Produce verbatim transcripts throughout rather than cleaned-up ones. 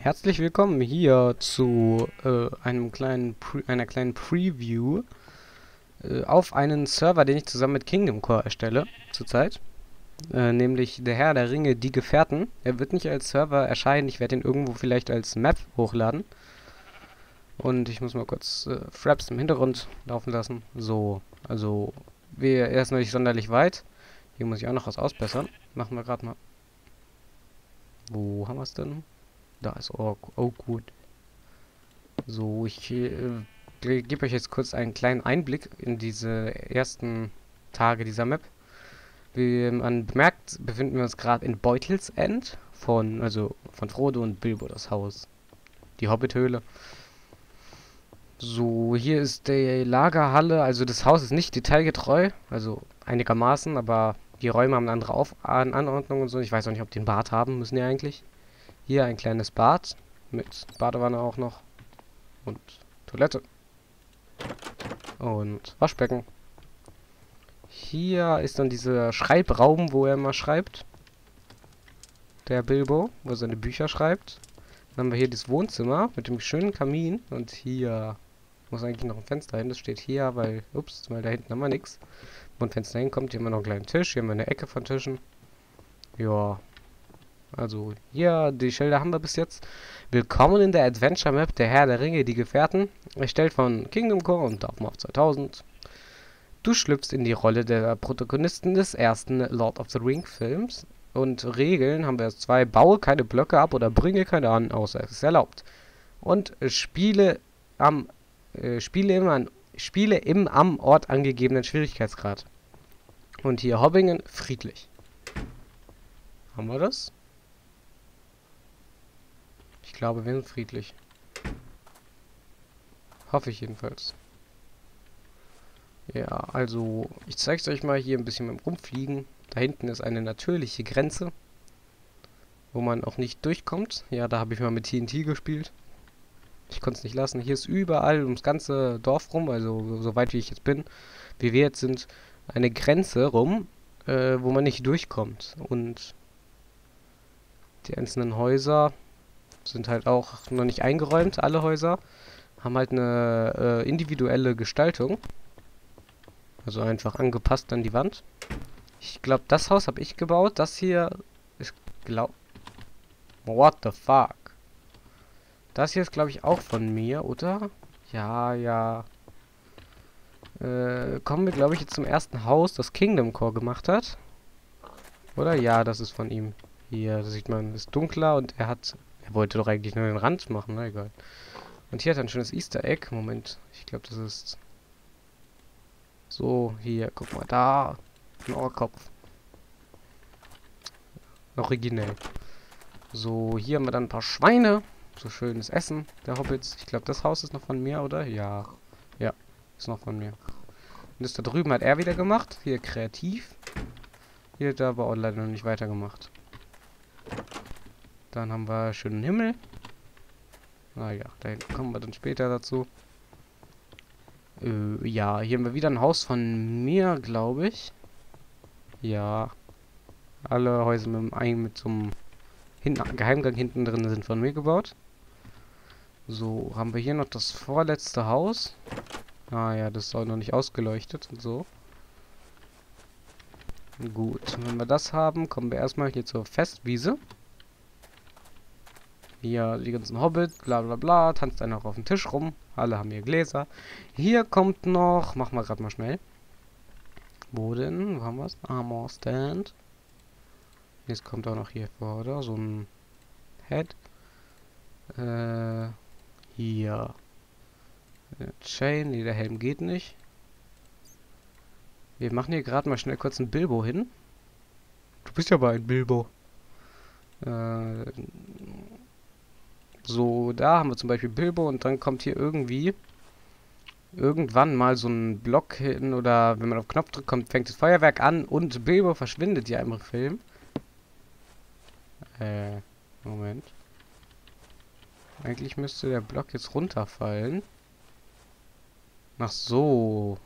Herzlich willkommen hier zu äh, einem kleinen Pre einer kleinen Preview äh, auf einen Server, den ich zusammen mit Kingdom Core erstelle zurzeit, äh, nämlich der Herr der Ringe, die Gefährten. Er wird nicht als Server erscheinen, ich werde ihn irgendwo vielleicht als Map hochladen. Und ich muss mal kurz äh, Fraps im Hintergrund laufen lassen. So, also wir, er ist noch nicht sonderlich weit. Hier muss ich auch noch was ausbessern. Machen wir gerade mal. Wo haben wir es denn? Da ist oh, oh gut. So, ich äh, gebe euch jetzt kurz einen kleinen Einblick in diese ersten Tage dieser Map. Wie man bemerkt, befinden wir uns gerade in Beutelsend von, also von Frodo und Bilbo, das Haus. Die Hobbithöhle. So, hier ist die Lagerhalle, also das Haus ist nicht detailgetreu, also einigermaßen, aber die Räume haben eine andere Auf An Anordnung und so. Ich weiß auch nicht, ob die ein Bad haben, müssen die eigentlich. Hier ein kleines Bad, mit Badewanne auch noch. Und Toilette. Und Waschbecken. Hier ist dann dieser Schreibraum, wo er immer schreibt. Der Bilbo, wo er seine Bücher schreibt. Dann haben wir hier das Wohnzimmer mit dem schönen Kamin. Und hier muss eigentlich noch ein Fenster hin. Das steht hier, weil, ups, weil da hinten haben wir nichts. Wo ein Fenster hinkommt, hier haben wir noch einen kleinen Tisch. Hier haben wir eine Ecke von Tischen. Ja. Also, hier, die Schilder haben wir bis jetzt. Willkommen in der Adventure Map der Herr der Ringe, die Gefährten. Erstellt von Kingdom Core und Dartmouth zweitausend. Du schlüpfst in die Rolle der Protagonisten des ersten Lord of the Ring Films. Und Regeln haben wir jetzt zwei. Baue keine Blöcke ab oder bringe keine an, außer es ist erlaubt. Und spiele am äh, spiele, im an, spiele im am Ort angegebenen Schwierigkeitsgrad. Und hier Hobbingen, friedlich. Haben wir das? Ich glaube, wir sind friedlich. Hoffe ich jedenfalls. Ja, also, ich zeige es euch mal hier ein bisschen beim Rumfliegen. Da hinten ist eine natürliche Grenze, wo man auch nicht durchkommt. Ja, da habe ich mal mit T N T gespielt. Ich konnte es nicht lassen. Hier ist überall ums ganze Dorf rum, also so weit wie ich jetzt bin, wie wir jetzt sind, eine Grenze rum, äh, wo man nicht durchkommt. Und die einzelnen Häuser sind halt auch noch nicht eingeräumt, alle Häuser. Haben halt eine äh, individuelle Gestaltung. Also einfach angepasst an die Wand. Ich glaube, das Haus habe ich gebaut. Das hier ist, glaub... What the fuck? Das hier ist, glaube ich, auch von mir, oder? Ja, ja. Äh, kommen wir, glaube ich, jetzt zum ersten Haus, das Kingdom Core gemacht hat. Oder? Ja, das ist von ihm. Hier, da sieht man, ist dunkler und er hat... Er wollte doch eigentlich nur den Rand machen, na egal. Und hier hat er ein schönes Easter Egg. Moment, ich glaube, das ist... So, hier, guck mal, da. Ein Ohrkopf. Originell. So, hier haben wir dann ein paar Schweine. So schönes Essen der Hobbits. Ich glaube, das Haus ist noch von mir, oder? Ja. Ja, ist noch von mir. Und das da drüben hat er wieder gemacht. Hier kreativ. Hier hat er aber auch leider noch nicht weitergemacht. Dann haben wir schönen Himmel. Naja, da hinten kommen wir dann später dazu. Äh, ja, hier haben wir wieder ein Haus von mir, glaube ich. Ja. Alle Häuser mit, einem, mit so einem hinten, Geheimgang hinten drin sind von mir gebaut. So, haben wir hier noch das vorletzte Haus. Ah ja, das ist auch noch nicht ausgeleuchtet und so. Gut, wenn wir das haben, kommen wir erstmal hier zur Festwiese. Hier die ganzen Hobbits, bla bla bla, tanzt einer auch auf dem Tisch rum. Alle haben hier Gläser. Hier kommt noch, machen wir gerade mal schnell. Wo denn? Wo haben wir es? Armor Stand. Jetzt kommt auch noch hier vor, oder? So ein Head. Äh, hier. Eine Chain, nee, der Helm geht nicht. Wir machen hier gerade mal schnell kurz ein Bilbo hin. Du bist ja aber ein Bilbo. Äh, so, da haben wir zum Beispiel Bilbo und dann kommt hier irgendwie irgendwann mal so ein Block hin oder wenn man auf den Knopf drückt, kommt, fängt das Feuerwerk an und Bilbo verschwindet ja im Film. Äh, Moment. Eigentlich müsste der Block jetzt runterfallen. Ach so.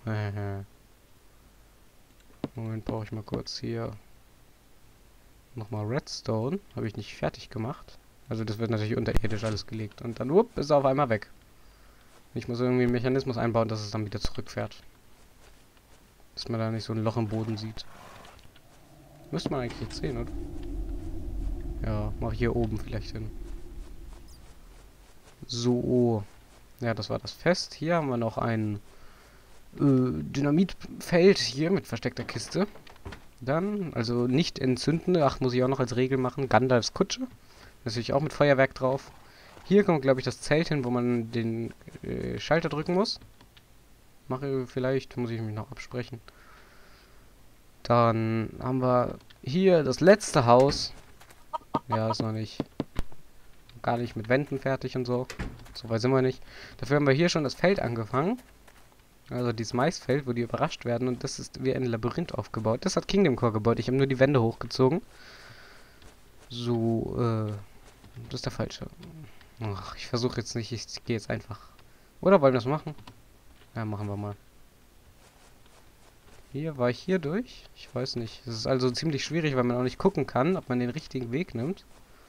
Moment, brauche ich mal kurz hier nochmal Redstone. Habe ich nicht fertig gemacht. Also das wird natürlich unterirdisch alles gelegt. Und dann, upp, ist er auf einmal weg. Ich muss irgendwie einen Mechanismus einbauen, dass es dann wieder zurückfährt. Dass man da nicht so ein Loch im Boden sieht. Müsste man eigentlich jetzt sehen, oder? Ja, mach ich hier oben vielleicht hin. So. Ja, das war das Fest. Hier haben wir noch ein äh, Dynamitfeld hier mit versteckter Kiste. Dann, also nicht entzündende. Ach, muss ich auch noch als Regel machen. Gandalfs Kutsche. Natürlich auch mit Feuerwerk drauf. Hier kommt, glaube ich, das Zelt hin, wo man den äh, Schalter drücken muss. Mache vielleicht, muss ich mich noch absprechen. Dann haben wir hier das letzte Haus. Ja, ist noch nicht. Gar nicht mit Wänden fertig und so. So weit sind wir nicht. Dafür haben wir hier schon das Feld angefangen. Also dieses Maisfeld, wo die überrascht werden. Und das ist wie ein Labyrinth aufgebaut. Das hat Kingdom Core gebaut. Ich habe nur die Wände hochgezogen. So, äh... das ist der falsche. Ach, ich versuche jetzt nicht. Ich gehe jetzt einfach. Oder wollen wir das machen? Ja, machen wir mal. Hier, war ich hier durch? Ich weiß nicht. Es ist also ziemlich schwierig, weil man auch nicht gucken kann, ob man den richtigen Weg nimmt.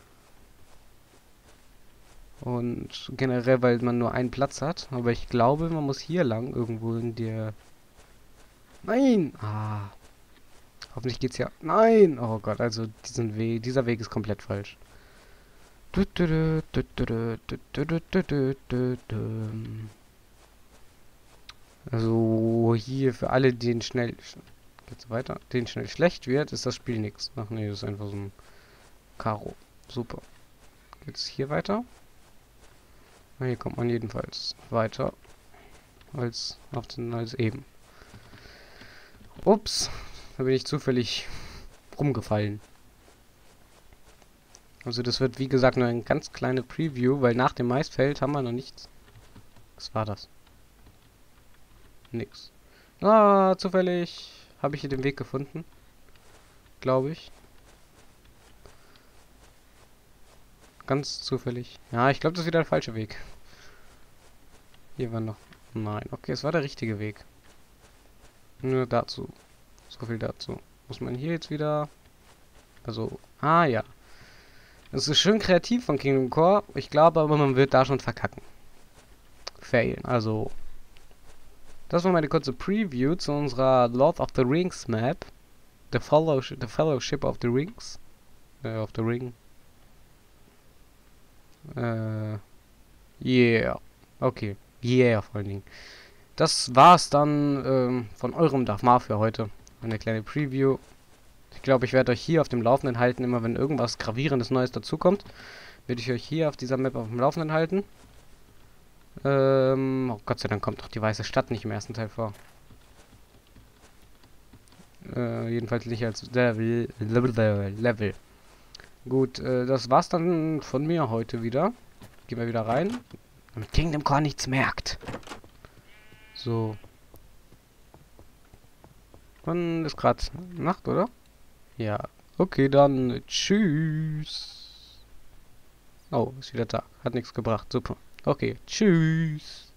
Und generell, weil man nur einen Platz hat. Aber ich glaube, man muss hier lang, irgendwo in der... Nein! Ah. Hoffentlich geht's ja... Nein! Oh Gott, also diesen Weg, dieser Weg ist komplett falsch. Also hier für alle, denen schnell... Geht's weiter? Denen schnell schlecht wird, ist das Spiel nichts. Ach nee, das ist einfach so ein Karo. Super. Geht's hier weiter? Na, hier kommt man jedenfalls weiter als auf den als eben. Ups, da bin ich zufällig rumgefallen. Also das wird wie gesagt nur eine ganz kleine Preview, weil nach dem Maisfeld haben wir noch nichts. Was war das? Nix. Ah, zufällig habe ich hier den Weg gefunden. Glaube ich. Ganz zufällig. Ja, ich glaube, das ist wieder der falsche Weg. Hier war noch... Nein, okay, es war der richtige Weg. Nur dazu. So viel dazu. Muss man hier jetzt wieder... Also... Ah, ja. Es ist schön kreativ von Kingdom Core. Ich glaube aber, man wird da schon verkacken. Failen. Also... Das war meine kurze Preview zu unserer Lord of the Rings Map. The Fellowship, the Fellowship of the Rings. Äh, of the Ring. Äh... Yeah. Okay. Yeah, vor allen Dingen. Das war's dann ähm, von eurem Dachmar für heute. Eine kleine Preview. Ich glaube, ich werde euch hier auf dem Laufenden halten. Immer wenn irgendwas Gravierendes Neues dazukommt, werde ich euch hier auf dieser Map auf dem Laufenden halten. Ähm, oh Gott sei Dank kommt doch die weiße Stadt nicht im ersten Teil vor. Äh, jedenfalls nicht als Level. Level. Level. Gut, äh, das war's dann von mir heute wieder. Gehen wir wieder rein. Damit Kingdom Core nichts merkt. So. Wann ist gerade Nacht, oder? Ja. Okay, dann tschüss. Oh, ist wieder Tag. Hat nichts gebracht. Super. Okay, tschüss.